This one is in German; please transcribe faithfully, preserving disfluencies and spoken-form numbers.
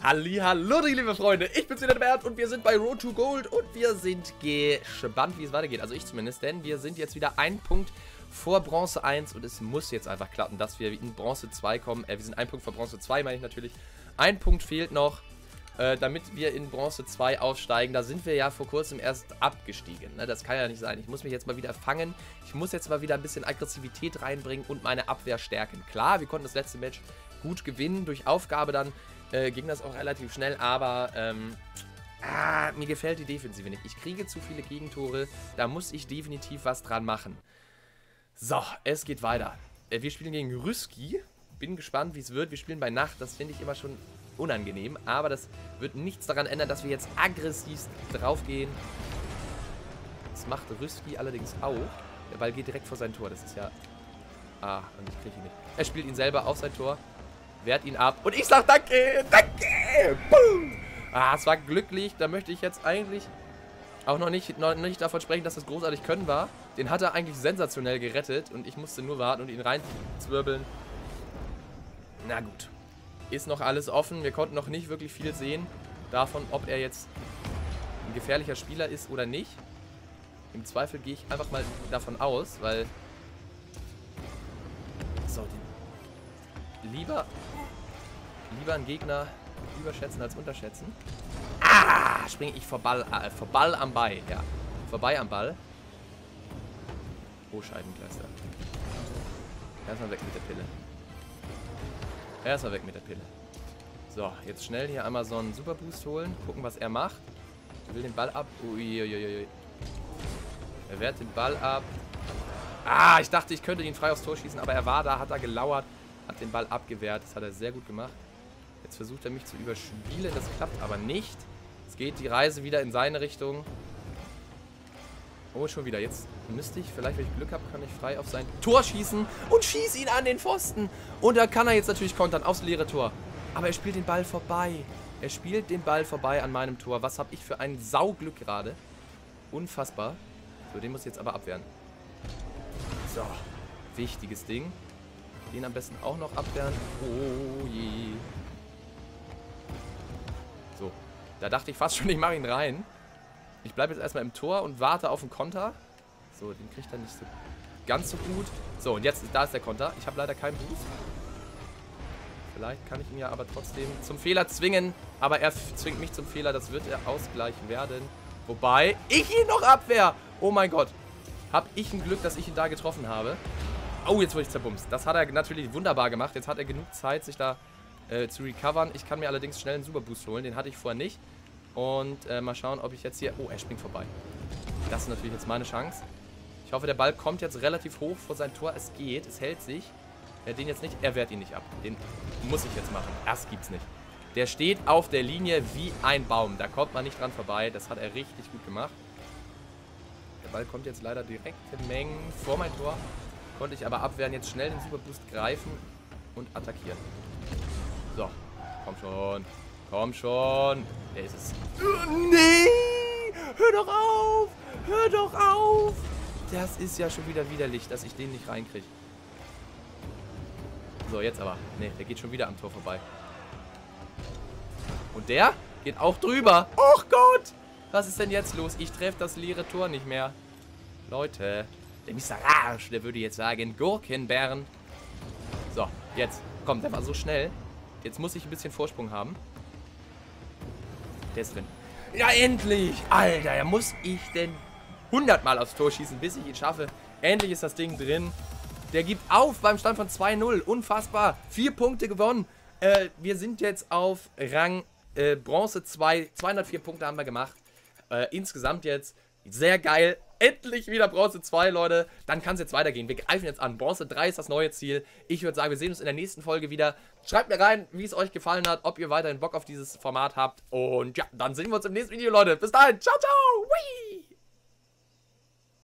Hallihallo, liebe Freunde, ich bin's wieder, der Bert, und wir sind bei Road to Gold und wir sind gespannt, wie es weitergeht. Also ich zumindest, denn wir sind jetzt wieder ein Punkt vor Bronze eins und es muss jetzt einfach klappen, dass wir in Bronze zwei kommen. Äh, wir sind ein Punkt vor Bronze zwei, meine ich natürlich. Ein Punkt fehlt noch, äh, damit wir in Bronze zwei aufsteigen. Da sind wir ja vor kurzem erst abgestiegen, ne? Das kann ja nicht sein. Ich muss mich jetzt mal wieder fangen. Ich muss jetzt mal wieder ein bisschen Aggressivität reinbringen und meine Abwehr stärken. Klar, wir konnten das letzte Match gut gewinnen, durch Aufgabe dann. Äh, ging das auch relativ schnell, aber ähm, ah, mir gefällt die Defensive nicht. Ich kriege zu viele Gegentore, da muss ich definitiv was dran machen. So, es geht weiter. Äh, wir spielen gegen Rüski. Bin gespannt, wie es wird. Wir spielen bei Nacht, das finde ich immer schon unangenehm, aber das wird nichts daran ändern, dass wir jetzt aggressiv draufgehen. Das macht Rüski allerdings auch. Der Ball geht direkt vor sein Tor, das ist ja... Ah, und ich kriege ihn nicht. Er spielt ihn selber auf sein Tor. Wehrt ihn ab. Und ich sag danke, danke. Boom. Ah, es war glücklich. Da möchte ich jetzt eigentlich auch noch nicht, noch nicht davon sprechen, dass das großartig Können war. Den hat er eigentlich sensationell gerettet. Und ich musste nur warten und ihn reinzwirbeln. Na gut. Ist noch alles offen. Wir konnten noch nicht wirklich viel sehen davon, ob er jetzt ein gefährlicher Spieler ist oder nicht. Im Zweifel gehe ich einfach mal davon aus, weil... So, den... Lieber... Lieber einen Gegner überschätzen als unterschätzen. Ah, springe ich vor Ball, äh, vor Ball am Ball, ja. Vorbei am Ball. Oh, Scheibenkleister. Erstmal weg mit der Pille. Erstmal weg mit der Pille. So, jetzt schnell hier einmal so einen Superboost holen. Gucken, was er macht. Er will den Ball ab. Uiuiui. Er wehrt den Ball ab. Ah, ich dachte, ich könnte ihn frei aufs Tor schießen, aber er war da, hat da gelauert, hat den Ball abgewehrt. Das hat er sehr gut gemacht. Jetzt versucht er mich zu überspielen, das klappt aber nicht. Es geht die Reise wieder in seine Richtung. Oh, schon wieder. Jetzt müsste ich, vielleicht wenn ich Glück habe, kann ich frei auf sein Tor schießen und schieße ihn an den Pfosten. Und da kann er jetzt natürlich kontern aufs leere Tor. Aber er spielt den Ball vorbei. Er spielt den Ball vorbei an meinem Tor. Was habe ich für ein Sauglück gerade. Unfassbar. So, den muss ich jetzt aber abwehren. So, wichtiges Ding. Den am besten auch noch abwehren. Oh je. So, da dachte ich fast schon, ich mache ihn rein. Ich bleibe jetzt erstmal im Tor und warte auf den Konter. So, den kriegt er nicht so ganz so gut. So, und jetzt, da ist der Konter. Ich habe leider keinen Boost. Vielleicht kann ich ihn ja aber trotzdem zum Fehler zwingen. Aber er zwingt mich zum Fehler. Das wird er ausgleichen werden. Wobei ich ihn noch abwehr. Oh mein Gott. Hab ich ein Glück, dass ich ihn da getroffen habe. Oh, jetzt wurde ich zerbumst. Das hat er natürlich wunderbar gemacht. Jetzt hat er genug Zeit, sich da äh, zu recovern. Ich kann mir allerdings schnell einen Superboost holen. Den hatte ich vorher nicht. Und äh, mal schauen, ob ich jetzt hier... Oh, er springt vorbei. Das ist natürlich jetzt meine Chance. Ich hoffe, der Ball kommt jetzt relativ hoch vor sein Tor. Es geht, es hält sich. Er den jetzt nicht... Er wehrt ihn nicht ab. Den muss ich jetzt machen. Das gibt's nicht. Der steht auf der Linie wie ein Baum. Da kommt man nicht dran vorbei. Das hat er richtig gut gemacht. Der Ball kommt jetzt leider direkt in Mengen vor mein Tor. Konnte ich aber abwehren. Jetzt schnell den Superboost greifen und attackieren. So, komm schon. Komm schon. Der ist es. Nee! Hör doch auf! Hör doch auf! Das ist ja schon wieder widerlich, dass ich den nicht reinkriege. So, jetzt aber. Nee, der geht schon wieder am Tor vorbei. Und der geht auch drüber. Och Gott! Was ist denn jetzt los? Ich treffe das leere Tor nicht mehr. Leute, der Mister Arsch, der würde jetzt sagen, Gurkenbären. So, jetzt. Komm, der war so schnell. Jetzt muss ich ein bisschen Vorsprung haben. Der ist drin. Ja, endlich! Alter, muss ich denn hundertmal aufs Tor schießen, bis ich ihn schaffe. Endlich ist das Ding drin. Der gibt auf beim Stand von zwei null. Unfassbar. Vier Punkte gewonnen. Äh, wir sind jetzt auf Rang äh, Bronze zwei. zweihundertvier Punkte haben wir gemacht. Äh, insgesamt jetzt sehr geil. Endlich wieder Bronze zwei, Leute. Dann kann es jetzt weitergehen. Wir greifen jetzt an. Bronze drei ist das neue Ziel. Ich würde sagen, wir sehen uns in der nächsten Folge wieder. Schreibt mir rein, wie es euch gefallen hat, ob ihr weiterhin Bock auf dieses Format habt. Und ja, dann sehen wir uns im nächsten Video, Leute. Bis dahin. Ciao, ciao. Whee!